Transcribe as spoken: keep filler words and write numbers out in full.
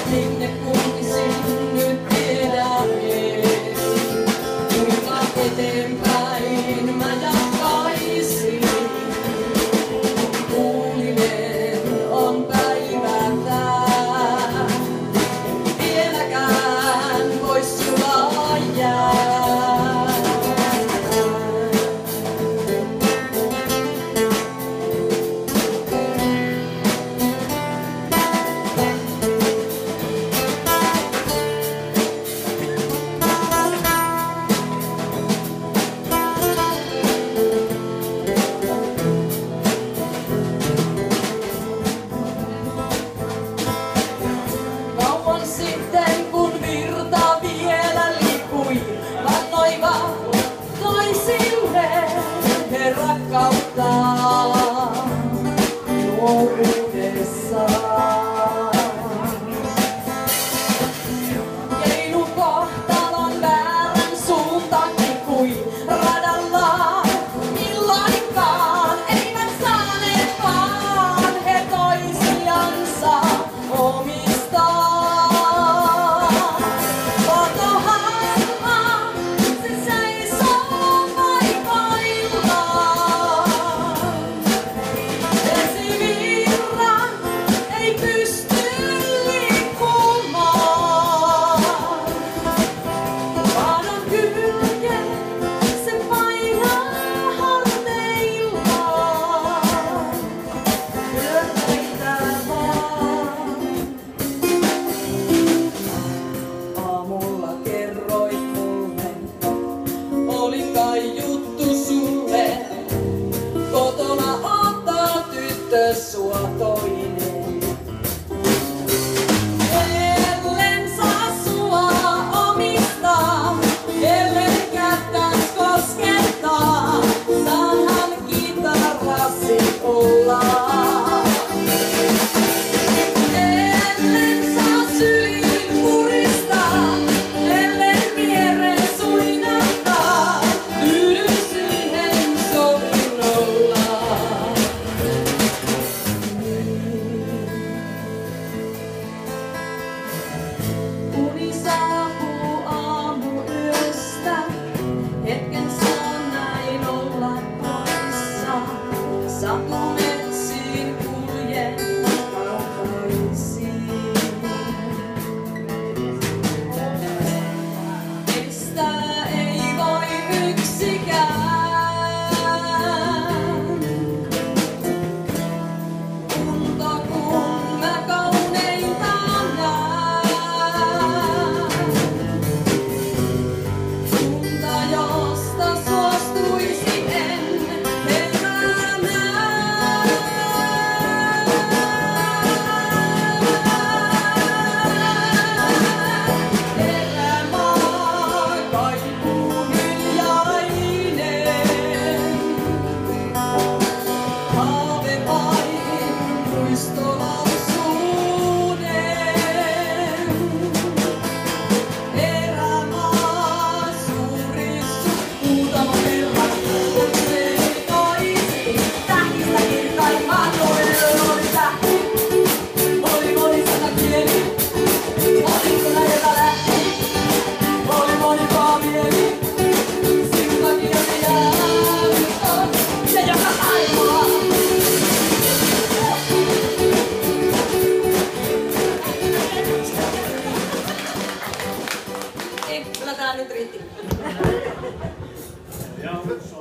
minne kulkisin nyt tiedä ees. Kuinka eteenpäin mä jatkaisin. Kuulinen on päivä tää. Vieläkään vois sulaa jää. Sitten kun virta vielä lipui, vannoivat toisille he rakkauttaa nuoruudessaan. Keinu kohtalon väärän suunta kikui radalla, milloinkaan eivät saaneet vaan he toisiansa omistaa. Oli kai juttu sulle, kotona ottaa tyttö sua toinen. Ellen saa sua omistaa, ellen kättäs koskettaa, saanhan kitarassi olla. Ellen saa syliin puristaa, ellen viereen suinahtaa. Uni saapuu aamuyöstä, hetken saa näin olla poissa. Satumetsiin kuljen kaukaisiin. Estää ei voi yksikään. Unto kun mä kauneinta näen. Unta josta suostuisi en elämään. Elämä kaipuu hiljainen. Haave vain muistolapsuuden. Elämä suuri suutama herran, kun se toisi. Tähdistä kirkkaimman noilla oli tähti. Oli monisata kieli, monikkona joka lähti. Oli monikaa mieli, sinun takiasi jäänyt on se joka taivaa. Kyllä tää nyt riitti.